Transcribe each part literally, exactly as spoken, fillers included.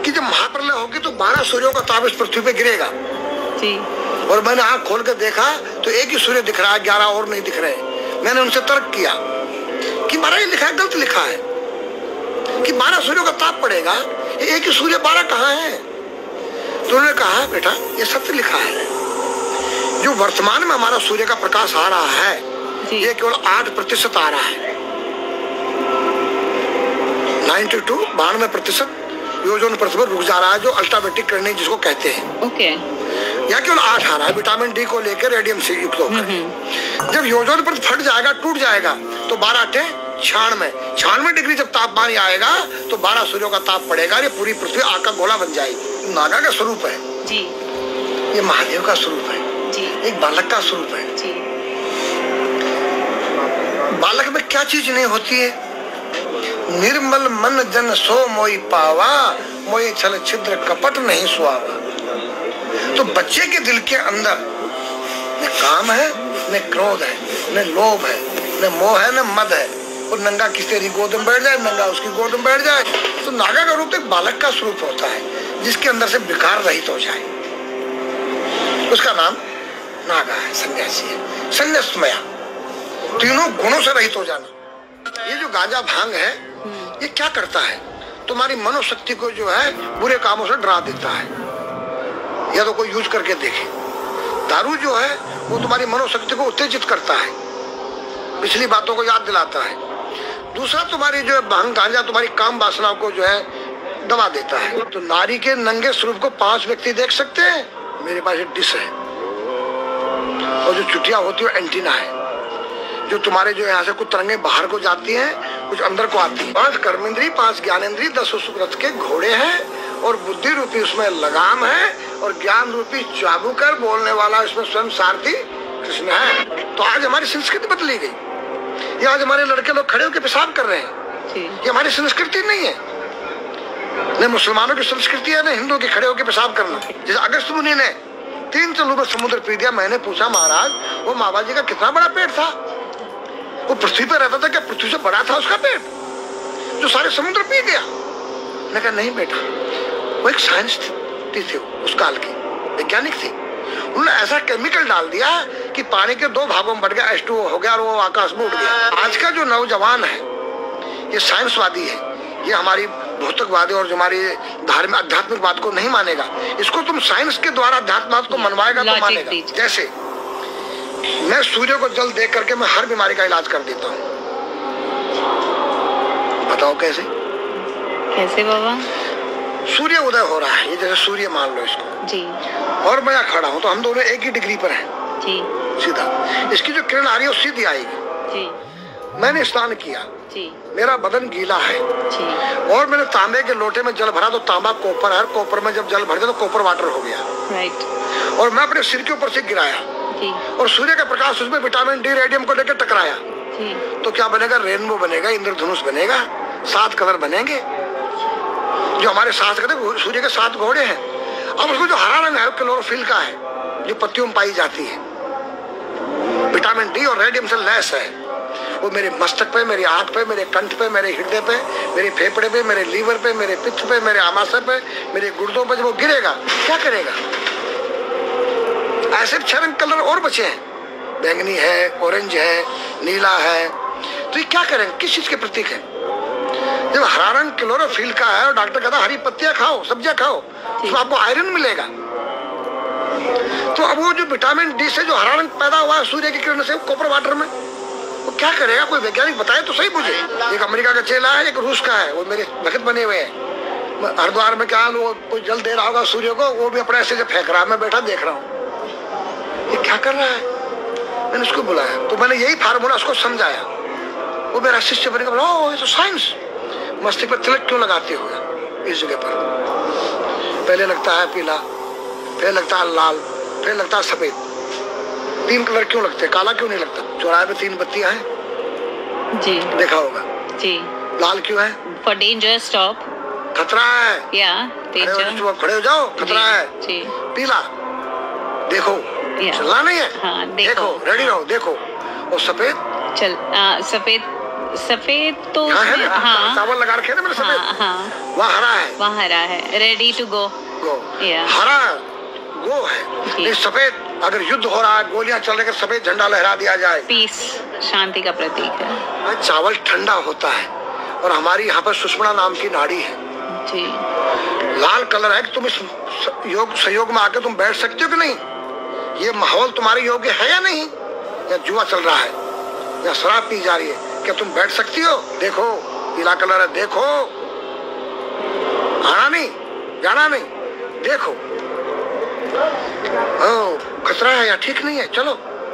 कि जब महाप्रलय होगी तो बारह सूर्यों का ताप इस पृथ्वी पे गिरेगा जी। और मैंने आंख खोल कर देखा तो एक ही सूर्य दिख रहा है, ग्यारह और नहीं दिख रहे। मैंने उनसे तर्क किया कि महाराज ये लिखा है, गलत लिखा है कि बारह सूर्यों का ताप पड़ेगा, एक ही सूर्य बारह कहाँ है? तो उन्होंने कहा बेटा ये सत्य लिखा है, जो वर्तमान में हमारा सूर्य का प्रकाश आ रहा है ये केवल आठ प्रतिशत आ रहा है। नाइन्टी टू बानवे प्रतिशत ओजोन परत पर रुक जा रहा है, जो अल्ट्रावायलेट किरणें जिसको कहते हैं। ओके। यहाँ केवल आठ आ रहा है विटामिन डी को लेकर, रेडियम से युक्त होकर। जब ओजोन परत फट जाएगा, टूट जाएगा, तो बारह अठे छियानवे छियानवे डिग्री जब तापमान आएगा तो बारह सूर्यों का ताप पड़ेगा। ये पूरी पृथ्वी आग का गोला बन जाएगी। नागा का स्वरूप है जी, ये महादेव का स्वरूप है जी, एक बालक का स्वरूप है जी। बालक में क्या चीज नहीं होती है? निर्मल मन जन सो मोई पावा, मोई छल छिद्र कपट नहीं सुहावा। तो बच्चे के दिल के अंदर न काम है, न क्रोध है, न लोभ है, न मोह है, न मद है। और नंगा किसी तेरी गोद में बैठ जाए, नंगा उसकी गोद में बैठ जाए। तो नागा का रूप एक बालक का स्वरूप होता है जिसके अंदर से विकार रहित हो जाए, उसका नाम नागा है, सन्यासी है, संन्यासमया, तीनों गुणों से रहित हो जाना। ये जो गांजा भांग है ये क्या करता है? तुम्हारी मनोशक्ति को जो है बुरे कामों से डरा देता है। या तो कोई यूज करके देखे। दारू जो है वो तुम्हारी मनोशक्ति को उत्तेजित करता है, पिछली बातों को याद दिलाता है। दूसरा तुम्हारी जो है भांग गांजा तुम्हारी काम वासनाओं को जो है दबा देता है। तो नारी के नंगे स्वरूप को पांच व्यक्ति देख सकते हैं। मेरे पास एक डिश है और जो चुटिया होती है एंटीना है, जो तुम्हारे जो यहाँ से कुछ तरंगे बाहर को जाती हैं, कुछ अंदर को आती है। पांच कर्मेंद्री, पांच ज्ञानेंद्री, दस सुकृत के घोड़े हैं और बुद्धि रूपी उसमें लगाम है और ज्ञान रूपी चाबुकर बोलने वाला इसमें स्वयं सारथी कृष्ण है। तो आज हमारी संस्कृति बदली गई। ये आज हमारे लड़के लोग खड़े होकर पेशाब कर रहे हैं, ये हमारी संस्कृति नहीं है। न मुसलमानों की संस्कृति है, न हिंदुओं की खड़े होकर पेशाब करना। जैसे अगस्त मुनि ने तीन चलू में समुद्र पी दिया। मैंने पूछा महाराज वो मामा जी का कितना बड़ा पेट था? वो पृथ्वी पर रहता था, क्या पृथ्वी से बड़ा था उसका पेट जो सारे समुद्र पी गया? मैंने कहा नहीं बेटा, वो एक साइंस थी, उस काल की वैज्ञानिक थी। उन्होंने ऐसा केमिकल डाल दिया कि पानी के दो भागों में बढ़ गया, एच टू ओ हो गया और वो आकाश में उड़ गया। आज का जो नौजवान है ये साइंसवादी है, ये हमारी भौतिकवादी और जो हमारी धार्मिक आध्यात्मिक बात को नहीं मानेगा। इसको तुम साइंस के द्वारा अध्यात्म को मनवाएगा तो मानेगा। जैसे मैं सूर्य को जल देख करके मैं हर बीमारी का इलाज कर देता हूँ। बताओ कैसे? कैसे बाबा? सूर्य उदय हो रहा है, ये जैसे सूर्य मान लो इसको जी, और मैं यहाँ खड़ा हूँ तो हम दोनों एक ही डिग्री पर हैं जी, सीधा। इसकी जो किरण आ रही है वो सीधी आएगी जी। मैंने स्नान किया जी, मेरा बदन गीला है जी, और मैंने तांबे के लोटे में जल भरा तो तांबा कोपर है, कोपर में जब जल भर गया तो कोपर वाटर हो गया। राइट। और मैं अपने सिर के ऊपर से गिराया जी, और सूर्य का प्रकाश उसमें विटामिन डी रेडियम को लेकर टकराया जी, तो क्या बनेगा? रेनबो बनेगा, इंद्रधनुष बनेगा, सात कलर बनेंगे। जो हमारे सात कहते सूर्य के सात घोड़े हैं। अब उसको जो हरा रंग है क्लोरोफिल का है, जो पत्तियों में पाई जाती है, विटामिन डी और रेडियम से लैस है। वो मेरे मस्तक पे, मेरी आंख पे, मेरे कंठ पे, मेरे हृदय पे, मेरे फेफड़े पे, मेरे लीवर पे, मेरे पित्त पे, मेरे आमाशय पे, मेरे गुर्दों पे जब वो गिरेगा क्या करेगा? ऐसे छह रंग कलर और बचे हैं, बैंगनी है, ऑरेंज है, नीला है। तो ये क्या करेंगे? किस चीज के प्रतीक है? जब हरा रंग क्लोरोफिल का है और डॉक्टर कहता है हरी पत्तियां खाओ, सब्जियां खाओ, तो आपको आयरन मिलेगा। तो अब वो जो विटामिन डी से जो हरा रंग पैदा हुआ है सूर्य की किरण से कॉपर वाटर में, वो क्या करेगा? कोई वैज्ञानिक बताए तो सही मुझे। एक अमेरिका का चेला है, एक रूस का है, वो मेरे भगत बने हुए हैं। हरिद्वार में क्या वो कोई जल दे रहा होगा सूर्य को, वो भी अपने ऐसे जो फेंक रहा है, मैं बैठा देख रहा हूँ ये क्या कर रहा है। मैंने उसको बुलाया तो मैंने यही फार्मूला उसको समझाया। वो मेरा शिष्य बनेगा, बोला ओ ये तो साइंस। मस्तिष्क पर तिलक क्यों लगाते हो इस जगह पर? पहले लगता है पीला, फिर लगता है लाल, फिर लगता है सफेद। तीन कलर क्यों लगते हैं? काला क्यों नहीं लगता? चौराहे पे तीन बत्तियां हैं जी, देखा होगा जी। लाल क्यों है? फॉर डेंजर स्टॉप, खतरा है। या डेंजर, खड़े हो जाओ, खतरा है जी। पीला देखो, चलना नहीं है, हाँ, देखो, देखो रेडी रहो, देखो। और सफेद चल, सफेद सफेद तो हाँ है उसमें- ना, हाँ चावल लगा रखे हैं ना मेरे हाँ सफेद, हाँ वहाँ हरा है, वहाँ हरा है, ready to go. Go Yeah. हरा गो है। जी। ये सफेद, अगर युद्ध हो रहा है, गोलियां चल रही है, सफेद झंडा लहरा दिया जाए, पीस, शांति का प्रतीक है। हाँ, चावल ठंडा होता है। और हमारी यहाँ पर सुषुम्ना नाम की नाड़ी है, जी लाल कलर है कि तुम इस योग सहयोग में आकर तुम बैठ सकते हो कि नहीं, ये माहौल तुम्हारे योग्य है या नहीं, या जुआ चल रहा है या शराब पी जा रही है, क्या तुम बैठ सकती हो? देखो पीला कलर है, देखो, आना नहीं जाना नहीं, देखो ओ खतरा है या ठीक नहीं है, चलो।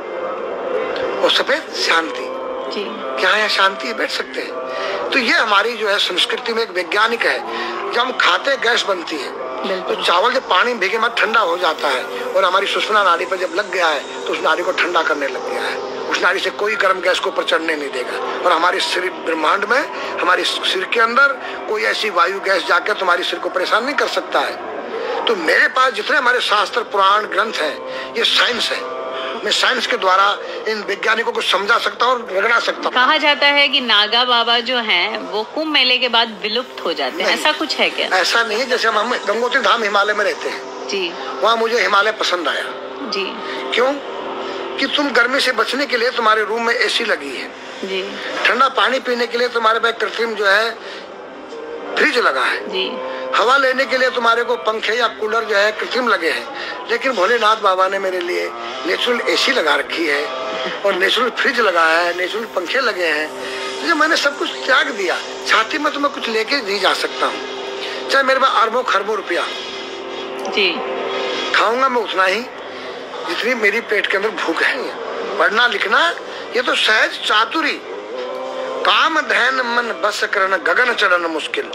और सफेद शांति, जी क्या है शांति है, बैठ सकते हैं। तो ये हमारी जो है संस्कृति में एक वैज्ञानिक है। जब हम खाते गैस बनती है, तो चावल जब पानी में भीगे मत ठंडा हो जाता है, और हमारी सुषुम्ना नाड़ी पर जब लग गया है तो उस नाड़ी को ठंडा करने लग गया है। उस नाड़ी से कोई गर्म गैस को ऊपर चढ़ने नहीं देगा। और हमारे शरीर ब्रह्मांड में, हमारे सिर के अंदर कोई ऐसी वायु गैस जाकर तुम्हारी सिर को परेशान नहीं कर सकता है। तो मेरे पास जितने हमारे शास्त्र पुराण ग्रंथ हैं, ये साइंस है। मैं साइंस के द्वारा इन वैज्ञानिकों को समझा सकता हूँ और रगड़ा सकता हूँ। कहा जाता है कि नागा बाबा जो हैं वो कुंभ मेले के बाद विलुप्त हो जाते हैं, ऐसा कुछ है क्या? ऐसा नहीं है। जैसे हम हम गंगोत्री धाम हिमालय में रहते हैं, जी वहाँ मुझे हिमालय पसंद आया। जी क्यों? कि तुम गर्मी से बचने के लिए तुम्हारे रूम में एसी लगी है, जी ठंडा पानी पीने के लिए तुम्हारे पास कृत्रिम जो है फ्रिज लगा है, जी हवा लेने के लिए तुम्हारे को पंखे या कूलर जो है कृत्रिम लगे हैं। लेकिन भोलेनाथ बाबा ने मेरे लिए नेचुरल एसी लगा रखी है, और नेचुरल फ्रिज लगाया है, नेचुरल पंखे लगे हैं। जो मैंने सब कुछ त्याग दिया, छाती में तो मैं कुछ लेके नहीं जा सकता हूँ। चाहे मेरे पास अरबों खरबों रुपया, जी खाऊंगा मैं उतना ही जितनी मेरी पेट के अंदर भूख है। पढ़ना लिखना ये तो सहज चातुरी, काम धैन मन बस करना गगन चढ़ना मुश्किल।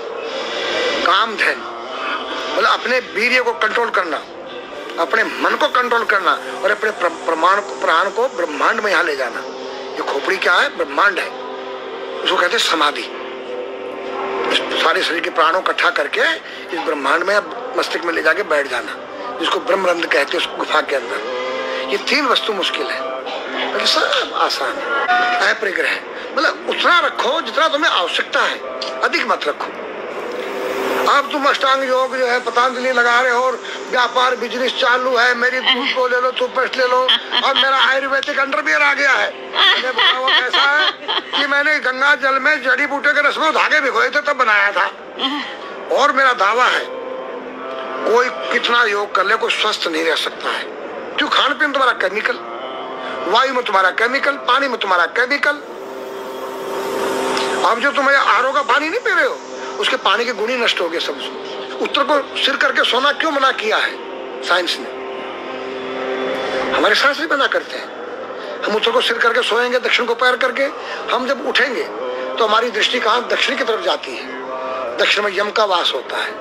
काम धैन मतलब अपने वीर्य को कंट्रोल करना, अपने मन को कंट्रोल करना, और अपने प्रमाण को प्राण को ब्रह्मांड में यहाँ ले जाना। ये खोपड़ी क्या है? ब्रह्मांड है। उसको कहते हैं समाधि। इस सारे शरीर के प्राणों इकट्ठा करके इस ब्रह्मांड में मस्तिष्क में ले जाके बैठ जाना, जिसको ब्रह्मरंध्र कहते हैं, उस गुफा के अंदर। ये तीन वस्तु मुश्किल है, बाकी सब आसान है। अपरिग्रह मतलब उतना रखो जितना तुम्हें आवश्यकता है, अधिक मत रखो। अब तुम अष्टांग योग जो है पतंजलि लगा रहे हो, और व्यापार बिजनेस चालू है, मेरी दूध को ले लो, टूथपेस्ट ले लो, और मेरा आयुर्वेदिक अंडरवियर आ गया है। मैंने बताया वो कैसा है कि मैंने गंगा जल में जड़ी बूटे के रस में धागे भिगोए थे तब बनाया था। और मेरा दावा है कोई कितना योग कर ले, कोई स्वस्थ नहीं रह सकता है। क्यों? खान पीन तुम्हारा केमिकल, वायु में तुम्हारा केमिकल, पानी में तुम्हारा केमिकल। अब जो तुम आर ओ का पानी नहीं पी रहे हो, उसके पानी के गुण ही नष्ट हो गए सब। उत्तर को सिर करके सोना क्यों मना किया है साइंस ने? हमारे शास्त्र मना करते हैं। हम उत्तर को सिर करके सोएंगे, दक्षिण को पैर करके। हम जब उठेंगे तो हमारी दृष्टि कहाँ? दक्षिण की तरफ जाती है। दक्षिण में यम का वास होता है।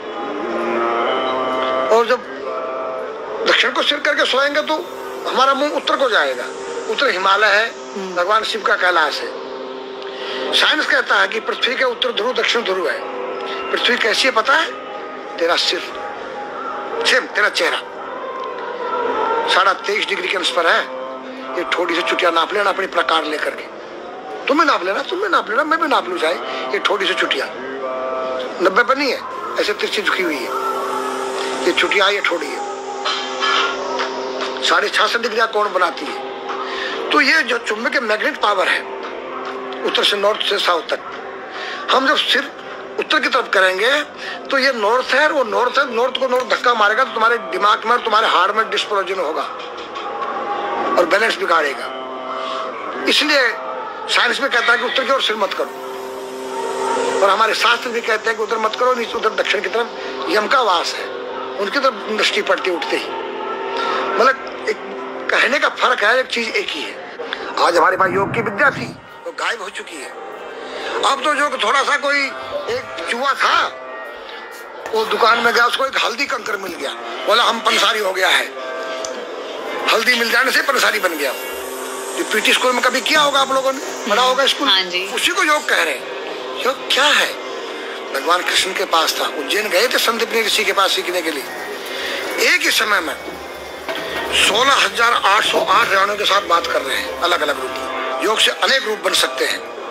और जब दक्षिण को सिर करके सोएंगे तो हमारा मुंह उत्तर को जाएगा। उत्तर हिमालय है, भगवान शिव का कैलाश है। साइंस कहता है कि पृथ्वी के उत्तर ध्रुव दक्षिण ध्रुव है। पृथ्वी कैसी है पता है? तेरा सिर, सेम तेरा चेहरा साढ़ा तेईस डिग्री के अंश पर है। ये थोड़ी सी चुटिया नाप लेना अपनी प्रकार लेकर के, तुम्हें नाप लेना, तुम्हें नाप लेना, मैं भी नाप लूँ चाहे। ये थोड़ी सी चुटिया नब्बे पर नहीं है, ऐसे तिरछी झुकी हुई है। ये चुटिया ये थोड़ी है, साढ़े छियासठ डिग्री कोण बनाती है। तो ये जो चुंबक मैग्नेट पावर है, उत्तर से नॉर्थ से साउथ तक, हम जब सिर उत्तर की तरफ करेंगे तो ये नॉर्थ है, वो नॉर्थ है, नॉर्थ को नॉर्थ धक्का मारेगा तो तुम्हारे दिमाग में, तुम्हारे हार्ट में डिस्पोलोजन होगा और बैलेंस बिगाड़ेगा। इसलिए साइंस में कहता है कि उत्तर की ओर सिर मत करो, और हमारे शास्त्र भी कहते हैं कि उधर मत करो, नीचे उधर दक्षिण की तरफ यम का वास है, उनकी तरफ दृष्टि पड़ती उठते ही। मतलब एक कहने का फर्क है, एक चीज एक ही है। आज हमारे पास योग की विद्या थी, वो गायब हो चुकी है। अब तो जो थोड़ा सा कोई एक चूहा था, वो दुकान में गया, उसको एक हल्दी कंकर मिल गया, बोला हम पंसारी हो गया है। हल्दी मिल जाने से पंसारी बन गया। जो पीटी स्कूल में कभी किया होगा आप लोगों ने, पढ़ा होगा स्कूल, हाँ जी। उसी को योग कह रहे हैं। योग क्या है? भगवान कृष्ण के पास था, उज्जैन गए थे संदीपनी ऋषि के पास सीखने के लिए। एक ही समय में सोलह हजार आठ सौ आठ रानियों के साथ बात कर रहे हैं, अलग अलग रूप में। योग से अनेक रूप बन सकते हैं।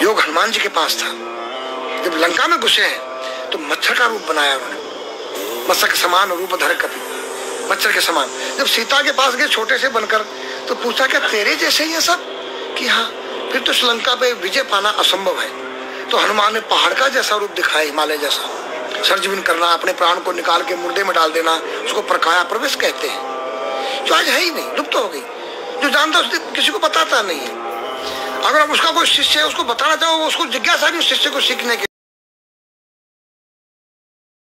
योग हनुमान जी के पास था। जब लंका में घुसे हैं तो मच्छर का रूप बनाया उन्होंने, मत्स्य के समान रूप धर कपि, मच्छर के समान। जब सीता के पास गए छोटे से बनकर तो पूछा क्या तेरे जैसे ही है सब? कि हाँ। फिर तो श्रीलंका पे विजय पाना असंभव है। तो हनुमान ने पहाड़ का जैसा रूप दिखाया, हिमालय जैसा, सर्जविन करना, अपने प्राण को निकाल के मुर्दे में डाल देना, उसको प्रकाया प्रवेश कहते हैं, जो आज है ही नहीं, लुप्त हो गई। जो जानता है किसी को बताता नहीं है। अगर उसका कोई शिष्य है उसको बताना चाहो, उसको जिज्ञासा नहीं उस शिष्य को सीखने के